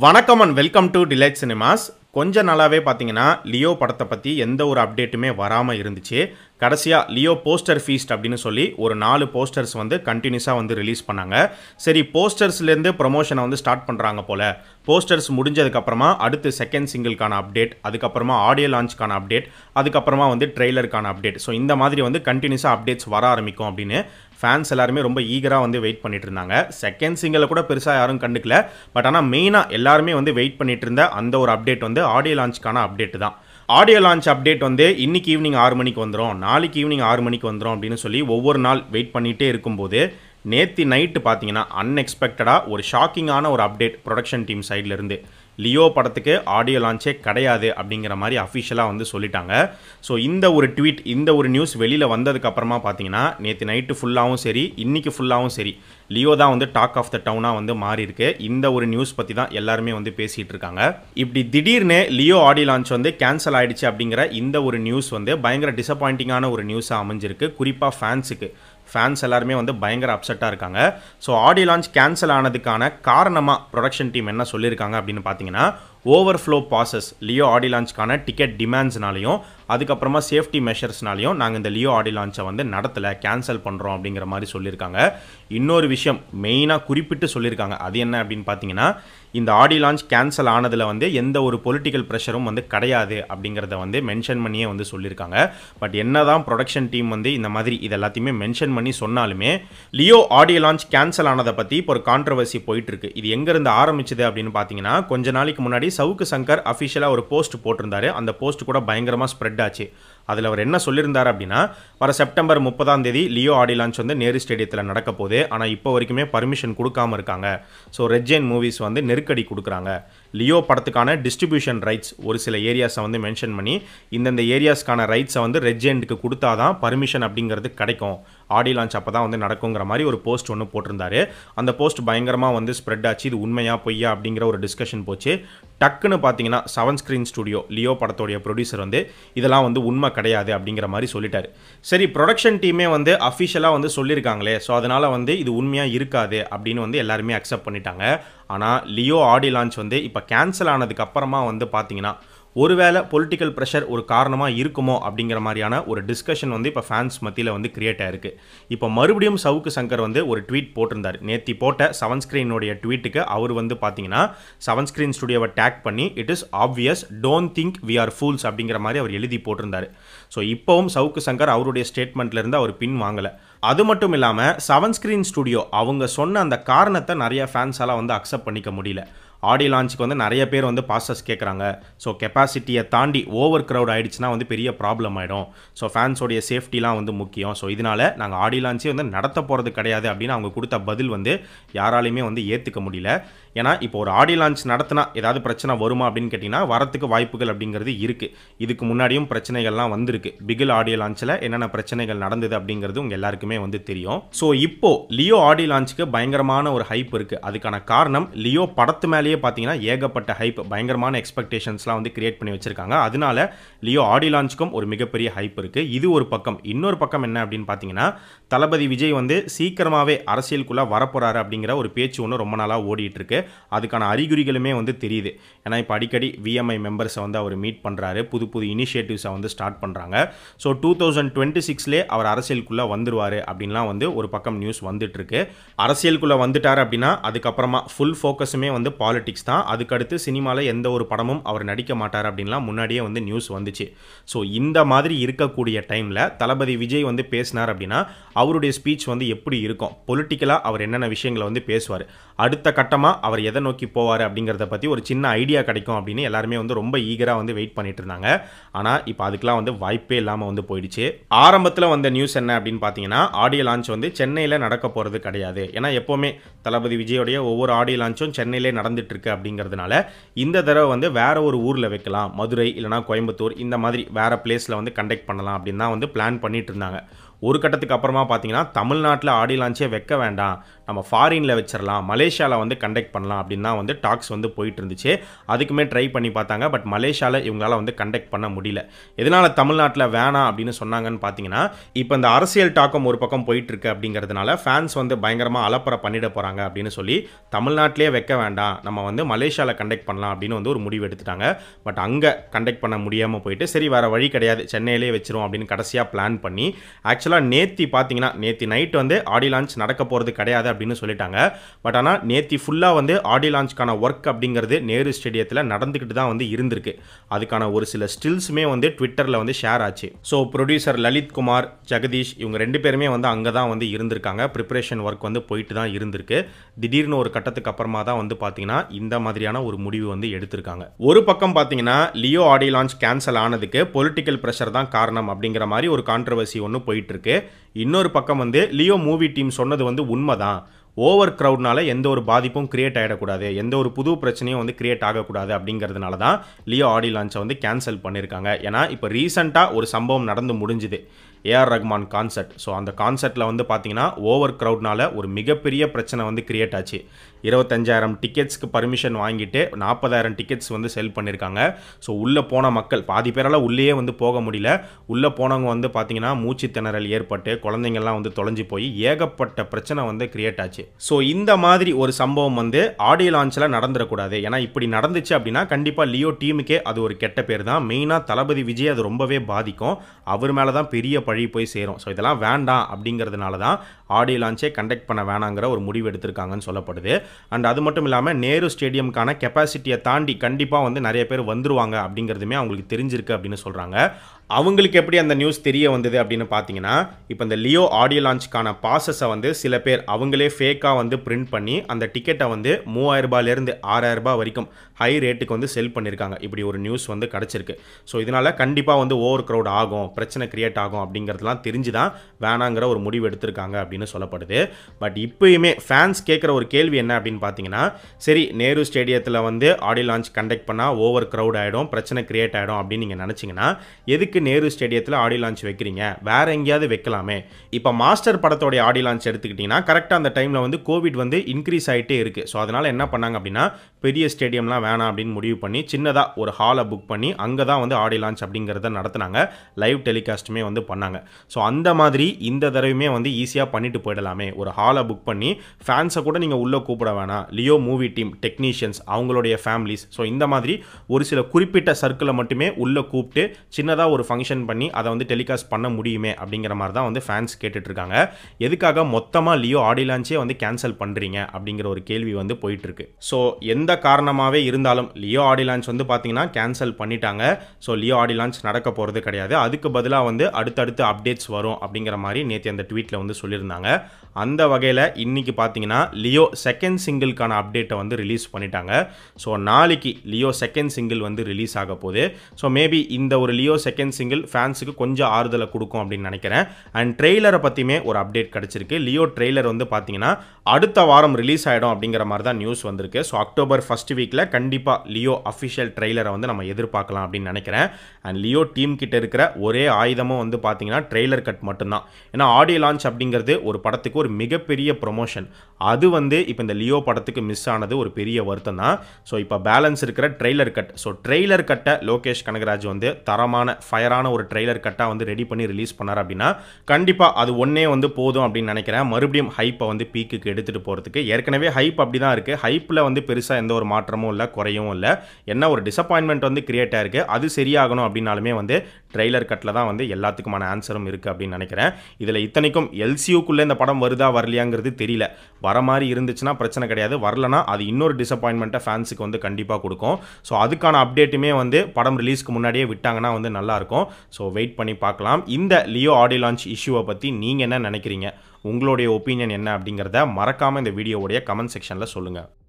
வணக்கம் and welcome to Delight Cinemas. கொஞ்ச நாளாவே பார்த்தீங்கன்னா லியோ படத்தை பற்றி எந்த ஒரு அப்டேட்டுமே வராமல் இருந்துச்சு. கடைசியாக லியோ போஸ்டர் ஃபீஸ்ட் அப்படின்னு சொல்லி ஒரு 4 போஸ்டர்ஸ் வந்து கண்டினியூஸாக வந்து ரிலீஸ் பண்ணாங்க. சரி, போஸ்டர்ஸ்லேருந்து ப்ரொமோஷனை வந்து ஸ்டார்ட் பண்ணுறாங்க போல். போஸ்டர்ஸ் முடிஞ்சதுக்கப்புறமா அடுத்து செகண்ட் சிங்கிள்கான அப்டேட், அதுக்கப்புறமா ஆடியோ லான்ச்க்கான அப்டேட், அதுக்கப்புறமா வந்து ட்ரெய்லருக்கான அப்டேட். ஸோ இந்த மாதிரி வந்து கண்டினியூஸாக அப்டேட்ஸ் வர ஆரம்பிக்கும் அப்படின்னு ஃபேன்ஸ் எல்லாருமே ரொம்ப ஈகராக வந்து வெயிட் பண்ணிட்டு இருந்தாங்க. செகண்ட் சிங்கிளை கூட பெருசாக யாரும் கண்டுக்கல. பட் ஆனால் மெயினாக எல்லாருமே வந்து வெயிட் பண்ணிட்டு இருந்த அந்த ஒரு அப்டேட் வந்து ஆடியோ லான்ச்க்கான அப்டேட் தான். ஆடியோ லான்ச் அப்டேட் வந்து இன்னைக்கு ஈவினிங் 6 மணிக்கு வந்துடும், நாளைக்கு ஈவினிங் 6 மணிக்கு வந்துடும் அப்படின்னு சொல்லி ஒவ்வொரு நாள் வெயிட் பண்ணிகிட்டே இருக்கும்போது நேற்று நைட்டு பார்த்தீங்கன்னா அன்எக்ஸ்பெக்டடாக ஒரு ஷாக்கிங்கான ஒரு அப்டேட் ப்ரொடக்ஷன் டீம் சைட்லேருந்து. லியோ படத்துக்கு ஆடியோ லான்ச்சே கிடையாது அப்படிங்கிற மாதிரி அஃபிஷியலாக வந்து சொல்லிட்டாங்க. ஸோ இந்த ஒரு ட்வீட், இந்த ஒரு நியூஸ் வெளியில் வந்ததுக்கப்புறமா பார்த்தீங்கன்னா நேற்று நைட்டு ஃபுல்லாகவும் சரி, இன்றைக்கி ஃபுல்லாகவும் சரி, லியோ தான் வந்து டாக் ஆஃப் த டவுனாக வந்து மாறி இருக்கு. இந்த ஒரு நியூஸ் பற்றி தான் எல்லாருமே வந்து பேசிகிட்டு இருக்காங்க. இப்படி திடீர்னு லியோ ஆடியோ லான்ச் வந்து கேன்சல் ஆகிடுச்சு அப்படிங்கிற இந்த ஒரு நியூஸ் வந்து பயங்கர டிசப்பாயிண்டிங்கான ஒரு நியூஸாக அமைஞ்சிருக்கு. குறிப்பாக ஃபேன்ஸ் எல்லாருமே வந்து பயங்கர அப்செட்டாக இருக்காங்க. ஸோ ஆடியோ லான்ச் கேன்சல் ஆனதுக்கான காரணமாக ப்ரொடக்ஷன் டீம் என்ன சொல்லியிருக்காங்க அப்படின்னு பார்த்தீங்கன்னா, ஓவர்ஃப்ளோ பாசஸ் லியோ ஆடியோ லான்ச்க்கான டிக்கெட் டிமாண்ட்ஸ்னாலையும் அதுக்கப்புறமா சேஃப்டி மெஷர்ஸ்னாலையும் நாங்கள் இந்த லியோ ஆடியோ லான்ச்சை வந்து நடத்தலை, கேன்சல் பண்ணுறோம் அப்படிங்கிற மாதிரி சொல்லியிருக்காங்க. இன்னொரு விஷயம் மெயினாக குறிப்பிட்டு சொல்லியிருக்காங்க. அது என்ன அப்படின்னு பார்த்தீங்கன்னா, இந்த ஆடியோ லான்ச் கேன்சல் ஆனதில் வந்து எந்த ஒரு பொலிட்டிக்கல் ப்ரெஷரும் வந்து கிடையாது அப்படிங்கிறத வந்து மென்ஷன் பண்ணியே வந்து சொல்லியிருக்காங்க. பட் என்ன தான் ப்ரொடக்ஷன் டீம் வந்து இந்த மாதிரி இது எல்லாத்தையுமே மென்ஷன் பண்ணி சொன்னாலுமே லியோ ஆடியோ லான்ச் கேன்சல் ஆனதை பற்றி இப்போ ஒரு கான்ட்ரவர்சி போயிட்டு இருக்கு. இது எங்கேருந்து ஆரம்பிச்சது அப்படின்னு பார்த்தீங்கன்னா, கொஞ்ச நாளைக்கு முன்னாடி சவுக்கு சங்கர் அஃபிஷியலாக ஒரு போஸ்ட் போட்டிருந்தாரு. அந்த போஸ்ட் கூட பயங்கரமாக ஸ்ப்ரெட் ஆச்சு. அதில் அவர் என்ன சொல்லியிருந்தார் அப்படின்னா, வர செப்டம்பர் 30 லியோ ஆடியோ லான்ச் வந்து நேரு ஸ்டேடியத்தில் நடக்க போகுது. ஆனால் இப்போ வரைக்குமே பர்மிஷன் கொடுக்காம இருக்காங்க. ஸோ ரெட் ஜெயின் மூவிஸ் வந்து நெருக்கடி கொடுக்குறாங்க. லியோ படத்துக்கான டிஸ்ட்ரிபியூஷன் ரைட்ஸ் ஒரு சில ஏரியாஸை வந்து மென்ஷன் பண்ணி இந்தந்த ஏரியாஸ்க்கான ரைட்ஸை வந்து ரெட் ஜெயின்ட்டுக்கு கொடுத்தா தான் பர்மிஷன் அப்படிங்கிறது கிடைக்கும், ஆடியோ லான்ச் அப்போ தான் வந்து நடக்குங்கிற மாதிரி ஒரு போஸ்ட் ஒன்று போட்டிருந்தாரு. அந்த போஸ்ட் பயங்கரமாக வந்து ஸ்ப்ரெட் ஆச்சு. இது உண்மையா பொய்யா அப்படிங்கிற ஒரு டிஸ்கஷன் போச்சு. டக்குன்னு பார்த்தீங்கன்னா 7 ஸ்க்ரீன் ஸ்டுடியோ லியோ படத்தோடைய ப்ரொடியூசர் வந்து இதெல்லாம் வந்து உண்மை கிடையாது அப்படிங்கிற மாதிரி சொல்லிட்டாரு. சரி, ப்ரொடக்ஷன் டீமே வந்து அஃபிஷியலாக வந்து சொல்லியிருக்காங்களே, ஸோ அதனால் வந்து இது உண்மையாக இருக்காது அப்படின்னு வந்து எல்லாருமே அக்செப்ட் பண்ணிட்டாங்க. ஆனால் லியோ ஆடியோ லான்ச் வந்து இப்போ கேன்சல் ஆனதுக்கு அப்புறமா வந்து பார்த்தீங்கன்னா ஒருவேளை பொலிட்டிக்கல் ப்ரெஷர் ஒரு காரணமாக இருக்குமோ அப்படிங்கிற மாதிரியான ஒரு டிஸ்கஷன் வந்து இப்போ ஃபேன்ஸ் மத்தியில் வந்து கிரியேட் ஆயிருக்கு. இப்போ மறுபடியும் சவுக்கு சங்கர் வந்து ஒரு ட்வீட் போட்டிருந்தார். நேற்று போட்ட 7 ஸ்க்ரீனுடைய ட்வீட்டுக்கு அவர் வந்து பார்த்தீங்கன்னா 7 ஸ்க்ரீன் ஸ்டுடியோவை டேக் பண்ணி it is obvious, don't think we are fools அப்படிங்கிற மாதிரி அவர் எழுதி போட்டிருந்தார். ஸோ இப்போவும் சவுக்கு சங்கர் அவருடைய ஸ்டேட்மெண்ட்லேருந்து அவர் பின் வாங்கலை. அது மட்டும் இல்லாமல் 7 ஸ்க்ரீன் ஸ்டுடியோ அவங்க சொன்ன அந்த காரணத்தை நிறைய ஃபேன்ஸால் வந்து அக்செப்ட் பண்ணிக்க முடியல. ஆடியோ லான்ச்சுக்கு வந்து நிறைய பேர் வந்து பாசஸ் கேட்குறாங்க. ஸோ கெப்பாசிட்டியை தாண்டி ஓவர் க்ரௌட் ஆகிடுச்சுன்னா வந்து பெரிய ப்ராப்ளம் ஆகிடும். ஸோ ஃபேன்ஸோடைய சேஃப்டிலாம் வந்து முக்கியம். ஸோ இதனால் நாங்கள் ஆடியோ லான்ச்சே வந்து நடத்த போகிறது கிடையாது அப்படின்னு அவங்க கொடுத்த பதில் வந்து யாராலையுமே வந்து ஏற்றுக்க முடியல. ஏன்னா இப்போ ஒரு ஆடியோ லான்ச் நடத்தினா ஏதாவது பிரச்சனை வருமா அப்படின்னு கேட்டிங்கன்னா வரத்துக்கு வாய்ப்புகள் அப்படிங்கிறது இருக்குது. இதுக்கு முன்னாடியும் பிரச்சனைகள்லாம் வந்திருக்கு. பிகில் ஆடியோ லான்ச்சில் என்னென்ன பிரச்சனைகள் நடந்தது அப்படிங்கிறது உங்கள் எல்லாருக்குமே வந்து தெரியும். ஸோ இப்போ லியோ ஆடியோ லான்ச்சுக்கு பயங்கரமான ஒரு ஹைப் இருக்குது. அதுக்கான காரணம் லியோ படத்து மேலேயே பார்த்தீங்கன்னா ஏகப்பட்ட ஹைப், பயங்கரமான எக்ஸ்பெக்டேஷன்ஸ்லாம் வந்து கிரியேட் பண்ணி வச்சிருக்காங்க. அதனால லியோ ஆடியோ லான்ச்சுக்கும் ஒரு மிகப்பெரிய ஹைப் இருக்குது. இது ஒரு பக்கம். இன்னொரு பக்கம் என்ன அப்படின்னு பார்த்தீங்கன்னா, தளபதி விஜய் வந்து சீக்கிரமாகவே அரசியலுக்குள்ளே வரப்போறாரு அப்படிங்கிற ஒரு பேச்சு ஒன்று ரொம்ப நாளாக ஓடிட்டு இருக்கு. அதுக்கான அறிகுறிகளுமே வந்து தெரியுது. ஏன்னா இப்போ அடிக்கடி விஎம்ஐ மெம்பர்ஸை வந்து அவர் மீட் பண்ணுறாரு, புது புது இனிஷியேட்டிவ்ஸை வந்து ஸ்டார்ட் பண்ணுறாங்க. ஸோ 2026லே அவர் அரசியலுக்குள்ளே வந்துருவார் அப்படின்லாம் வந்து ஒரு பக்கம் நியூஸ் வந்துட்டு இருக்கு. அரசியலுக்குள்ளே வந்துட்டார் அப்படின்னா அதுக்கப்புறமா ஃபுல் ஃபோக்கஸுமே வந்து பாலிடிக்ஸ் தான். அதுக்கடுத்து சினிமாவில் எந்த ஒரு படமும் அவர் நடிக்க மாட்டார் அப்படின்லாம் முன்னாடியே வந்து நியூஸ் வந்துச்சு. ஸோ இந்த மாதிரி இருக்கக்கூடிய டைமில் தளபதி விஜய் வந்து பேசினார் அப்படின்னா அவருடைய ஸ்பீச் வந்து எப்படி இருக்கும், பொலிட்டிக்கலாக அவர் என்னென்ன விஷயங்களை வந்து பேசுவார், அடுத்த கட்டமாக அவர் எதை நோக்கி போவார் அப்படிங்கிறத பற்றி ஒரு சின்ன ஐடியா கிடைக்கும் அப்படின்னு எல்லாருமே வந்து ரொம்ப ஈகராக வந்து வெயிட் பண்ணிட்டு இருந்தாங்க. ஆனால் இப்போ அதுக்கெலாம் வந்து வாய்ப்பே இல்லாமல் வந்து போயிடுச்சு. ஆரம்பத்தில் வந்த நியூஸ் என்ன அப்படின்னு பார்த்தீங்கன்னா, ஆடியோ லான்ச் வந்து சென்னையில் நடக்க போகிறது கிடையாது. ஏன்னா எப்போவுமே தளபதி விஜயோடைய ஒவ்வொரு ஆடியோ லான்ச்சும் சென்னையிலே நடந்துட்டு இருக்கு அப்படிங்கிறதுனால இந்த தடவை வந்து வேற ஒரு ஊரில் வைக்கலாம், மதுரை இல்லைனா கோயம்புத்தூர் இந்த மாதிரி வேற பிளேஸில் வந்து கண்டக்ட் பண்ணலாம் அப்படின்னு தான் வந்து பிளான் பண்ணிட்டு இருந்தாங்க. ஒரு கட்டத்துக்கு அப்புறமா பார்த்தீங்கன்னா தமிழ்நாட்டில் ஆடியோ லான்ச்சே வைக்க வேண்டாம், நம்ம ஃபாரினில் வச்சிடலாம், மலேசியாவில் வந்து கண்டக்ட் பண்ணலாம் அப்படின்னு தான் வந்து டாக்ஸ் வந்து போயிட்டு இருந்துச்சு. அதுக்குமே ட்ரை பண்ணி பார்த்தாங்க. பட் மலேசியாவில் இவங்களால வந்து கண்டக்ட் பண்ண முடியல. எதனால் தமிழ்நாட்டில் வேணாம் அப்படின்னு சொன்னாங்கன்னு பார்த்தீங்கன்னா, இப்போ இந்த அரசியல் டாக்கம் ஒரு பக்கம் போயிட்டு இருக்கு அப்படிங்கிறதுனால ஃபேன்ஸ் வந்து பயங்கரமாக அலப்பறை பண்ணிட போகிறாங்க அப்படின்னு சொல்லி தமிழ்நாட்டிலே வைக்க வேண்டாம், நம்ம வந்து மலேசியாவில் கண்டக்ட் பண்ணலாம் அப்படின்னு வந்து ஒரு முடிவு எடுத்துட்டாங்க. பட் அங்கே கண்டக்ட் பண்ண முடியாமல் போயிட்டு சரி வேறு வழி கிடையாது, சென்னையிலே வச்சிரும் அப்படின்னு கடைசியாக பிளான் பண்ணி ஆக்சுவலாக நேற்று நைட் வந்து ஆடியோ லான்ச் நடக்க போகிறது கிடையாது அப்படின்னு சொல்லிட்டாங்க. பட் ஆனால் நேற்று ஃபுல்லாக வந்து ஆடியோ லான்ச்க்கான ஒர்க் அப்படிங்கிறது நேரு ஸ்டேடியத்தில் நடந்துக்கிட்டு தான் வந்து இருந்திருக்கு. அதுக்கான ஒரு சில ஸ்டில்ஸுமே வந்து ட்விட்டரில் வந்து ஷேர் ஆச்சு. ஸோ ப்ரொடியூசர் லலித் குமார், ஜெகதீஷ் இவங்க 2 பேருமே வந்து அங்கே தான் வந்து இருந்திருக்காங்க. ப்ரிப்பரேஷன் ஒர்க் வந்து போயிட்டு தான் இருந்திருக்கு. திடீர்னு ஒரு கட்டத்துக்கு அப்புறமா தான் வந்து பார்த்தீங்கன்னா இந்த மாதிரியான ஒரு முடிவு வந்து எடுத்திருக்காங்க. ஒரு பக்கம் பார்த்தீங்கன்னா லியோ ஆடியோ லான்ச் கேன்சல் ஆனதுக்கு பொலிட்டிக்கல் ப்ரெஷர் தான் காரணம் அப்படிங்கிற மாதிரி ஒரு கான்ட்ரவர்சி ஒன்று போயிட்டு இருக்கு. இன்னொரு பக்கம் வந்து லியோ மூவி டீம் சொன்னது வந்து உண்மைதான், ஓவர் க்ரௌட்னால எந்த ஒரு பாதிப்பும் கிரியேட் ஆகிடக்கூடாது, எந்த ஒரு புது பிரச்சனையும் வந்து கிரியேட் ஆகக்கூடாது அப்படிங்கிறதுனால தான் லியோ ஆடியோ லான்ச்சை வந்து கேன்சல் பண்ணியிருக்காங்க. ஏன்னா இப்போ ரீசெண்டாக ஒரு சம்பவம் நடந்து முடிஞ்சுது, ஏஆர் ரஹ்மான் கான்சர்ட். ஸோ அந்த கான்சர்ட்டில் வந்து பார்த்தீங்கன்னா ஓவர் க்ரௌட்னால ஒரு மிகப்பெரிய பிரச்சனை வந்து கிரியேட் ஆச்சு. 25,000 டிக்கெட்ஸ்க்கு பர்மிஷன் வாங்கிட்டு 40,000 டிக்கெட்ஸ் வந்து செல் பண்ணியிருக்காங்க. ஸோ உள்ளே போன மக்கள் பாதி பேரால் உள்ளேயே வந்து போக முடியல. உள்ளே போனவங்க வந்து பார்த்தீங்கன்னா மூச்சு திணறல் ஏற்பட்டு குழந்தைங்கள்லாம் வந்து தொலைஞ்சு போய் ஏகப்பட்ட பிரச்சனை வந்து கிரியேட் ஆச்சு. ஸோ இந்த மாதிரி ஒரு சம்பவம் வந்து ஆடியோ லான்ச்சில் நடந்துடக்கூடாது. ஏன்னா இப்படி நடந்துச்சு அப்படின்னா கண்டிப்பாக லியோ டீமுக்கே அது ஒரு கெட்ட பேர் தான். மெயினாக தளபதி விஜய் அது ரொம்பவே பாதிக்கும், அவர் மேலே தான் பெரிய பழி போய் சேரும். ஸோ இதெல்லாம் வேண்டாம் அப்படிங்கிறதுனால தான் ஆடியோ லான்ச்சே கண்டக்ட் பண்ண வேணாங்கிற ஒரு முடிவு எடுத்திருக்காங்கன்னு சொல்லப்படுது. அண்ட் அது மட்டும் இல்லாமல் நேரு ஸ்டேடியம்கான கெப்பாசிட்டியை தாண்டி கண்டிப்பாக வந்து நிறைய பேர் வந்துருவாங்க அப்படிங்கிறதுமே அவங்களுக்கு தெரிஞ்சிருக்கு அப்படின்னு சொல்கிறாங்க. அவங்களுக்கு எப்படி அந்த நியூஸ் தெரிய வந்தது அப்படின்னு பார்த்தீங்கன்னா, இப்போ இந்த லியோ ஆடியோ லான்ச்சுக்கான பாசஸை வந்து சில பேர் அவங்களே ஃபேக்காக வந்து பிரிண்ட் பண்ணி அந்த டிக்கெட்டை வந்து 3,000 ரூபாயிலேருந்து 6,000 ரூபாய் வரைக்கும் ஹை ரேட்டுக்கு வந்து செல் பண்ணியிருக்காங்க. இப்படி ஒரு நியூஸ் வந்து கிடச்சிருக்கு. ஸோ இதனால் கண்டிப்பாக வந்து ஓவர் க்ரௌட் ஆகும், பிரச்சனை கிரியேட் ஆகும் அப்படிங்கிறதுலாம் தெரிஞ்சு தான் வேணாங்கிற ஒரு முடிவு எடுத்திருக்காங்க அப்படின்னு சொல்லப்படுது. பட் இப்போயுமே ஃபேன்ஸ் கேட்குற ஒரு கேள்வி என்ன அப்படின்னு பார்த்தீங்கன்னா, சரி நேரு ஸ்டேடியத்தில் வந்து ஆடியோ லான்ச் கண்டக்ட் பண்ணால் ஓவர் க்ரௌட் ஆகிடும், பிரச்சனை கிரியேட் ஆகிடும் அப்படின்னு நீங்கள் நினச்சிங்கன்னா எதுக்கு நேரு ஸ்டேடியத்தில் ஆடியோ லான்ச் வைக்கிறீங்க, வேற எங்கேயாவது வைக்கலாமே. இப்போ மாஸ்டர் படத்தோடைய ஆடியோ லான்ச் எடுத்துக்கிட்டிங்கன்னா கரெக்டாக அந்த டைமில் வந்து கோவிட் வந்து இன்க்ரீஸ் ஆகிட்டே இருக்குது. ஸோ அதனால் என்ன பண்ணாங்க அப்படின்னா பெரிய ஸ்டேடியம்லாம் வேணாம் அப்படின்னு முடிவு பண்ணி சின்னதாக ஒரு ஹாலை புக் பண்ணி அங்கே தான் வந்து ஆடியோ லான்ச் அப்படிங்கிறத நடத்தினாங்க. லைவ் டெலிகாஸ்ட்டுமே வந்து பண்ணாங்க. ஸோ அந்த மாதிரி இந்த தடவையுமே வந்து ஈஸியாக பண்ணிட்டு போயிடலாமே. ஒரு ஹாலை புக் பண்ணி ஃபேன்ஸை கூட நீங்கள் உள்ளே கூப்பிட வேணாம், லியோ மூவி டீம் டெக்னீஷியன்ஸ் அவங்களுடைய ஃபேமிலிஸ், ஸோ இந்த மாதிரி ஒரு சில குறிப்பிட்ட சர்க்கிளை மட்டுமே உள்ளே கூப்பிட்டு சின்னதாக ஒரு ஃபங்க்ஷன் பண்ணி அதை வந்து டெலிகாஸ்ட் பண்ண முடியுமே அப்படிங்கிற மாதிரி தான் வந்து ஃபேன்ஸ் கேட்டுட்ருக்காங்க. எதுக்காக மொத்தமாக லியோ ஆடியோ லான்ச்சே வந்து கேன்சல் பண்ணுறீங்க அப்படிங்கிற ஒரு கேள்வி வந்து போயிட்டுருக்கு. ஸோ எந்த காரணமாகவே இருந்தாலும் லியோ ஆடியோ லான்ச் வந்து பார்த்தீங்கன்னா கேன்சல் பண்ணிட்டாங்க. ஸோ லியோ ஆடியோ லான்ச் நடக்க போகிறது கிடையாது. அதுக்கு பதிலாக வந்து அடுத்தடுத்து அப்டேட்ஸ் வரும் அப்படிங்கிற மாதிரி நேற்று அந்த ட்வீட்டில் வந்து சொல்லியிருந்தாங்க. அந்த வகையில் இன்றைக்கி பார்த்தீங்கன்னா லியோ செகண்ட் சிங்கிள்கான அப்டேட்டை வந்து ரிலீஸ் பண்ணிட்டாங்க. ஸோ நாளைக்கு லியோ செகண்ட் சிங்கிள் வந்து ரிலீஸ் ஆக போகுது. ஸோ மேபி இந்த ஒரு லியோ செகண்ட் சிங்கிள் ஃபேன்ஸுக்கு கொஞ்சம் ஆறுதலை கொடுக்கும் அப்படின்னு நினைக்கிறேன். அண்ட் ட்ரெய்லரை பற்றியுமே ஒரு அப்டேட் கிடச்சிருக்கு. லியோ ட்ரெய்லர் வந்து பார்த்தீங்கன்னா அடுத்த வாரம் ரிலீஸ் ஆகிடும் அப்படிங்கிற மாதிரி தான் நியூஸ் வந்திருக்கு. ஸோ அக்டோபர் ஃபர்ஸ்ட் வீக்கில் கண்டிப்பாக லியோ அஃபிஷியல் ட்ரெய்லரை வந்து நம்ம எதிர்பார்க்கலாம் அப்படின்னு நினைக்கிறேன். அண்ட் லியோ டீம் கிட்ட இருக்கிற ஒரே ஆயுதமும் வந்து பார்த்தீங்கன்னா ட்ரெய்லர் கட் மட்டும்தான். ஏன்னா ஆடியோ லான்ச் அப்படிங்கிறது ஒரு படத்துக்கு ஒரு மிகப்பெரிய ப்ரொமோஷன். அது வந்து இப்போ இந்த லியோ படத்துக்கு மிஸ் ஆனது ஒரு பெரிய வருத்தம் தான். ஸோ இப்போ பேலன்ஸ் இருக்கிற ட்ரெய்லர் கட். ஸோ ட்ரெய்லர் கட்டை லோகேஷ் கனகராஜ் வந்து தரமான ஃபயரான ஒரு ட்ரெய்லர் கட்டாக வந்து ரெடி பண்ணி ரிலீஸ் பண்ணார் அப்படின்னா கண்டிப்பாக அது ஒன்றே வந்து போதும் அப்படின்னு நினைக்கிறேன். மறுபடியும் ஹைப்பை வந்து பீக்குக்கு எடுத்துகிட்டு போகிறதுக்கு. ஏற்கனவே ஹைப் அப்படி தான் இருக்குது. ஹைப்பில் வந்து பெருசாக எந்த ஒரு மாற்றமும் இல்லை, குறையும் இல்லை. என்ன ஒரு டிசப்பாயின்மெண்ட் வந்து கிரியேட் ஆயிருக்கு, அது சரியாகணும் அப்படின்னாலுமே வந்து ட்ரெய்லர் கட்டில் தான் வந்து எல்லாத்துக்குமான ஆன்சரும் இருக்குது அப்படின்னு நினைக்கிறேன். இதில் இத்தனைக்கும் எல்சியூக்குள்ளே இந்த படம் வருதா வரலையாங்கிறது தெரியல. வர மாதிரி இருந்துச்சுன்னா பிரச்சனை கிடையாது, வரலனா அது இன்னொரு டிசப்பாயின்மெண்ட்டை ஃபேன்ஸுக்கு வந்து கண்டிப்பாக கொடுக்கும். ஸோ அதுக்கான அப்டேட்டுமே வந்து படம் ரிலீஸ்க்கு முன்னாடியே விட்டாங்கன்னா வந்து நல்லாயிருக்கும். ஸோ வெயிட் பண்ணி பார்க்கலாம். இந்த லியோ ஆடியோ லான்ச் இஷ்யூவை பற்றி நீங்கள் என்ன நினைக்கிறீங்க, உங்களுடைய ஒப்பீனியன் என்ன அப்படிங்கிறத மறக்காமல் இந்த வீடியோவுடைய கமெண்ட் செக்ஷனில் சொல்லுங்கள்.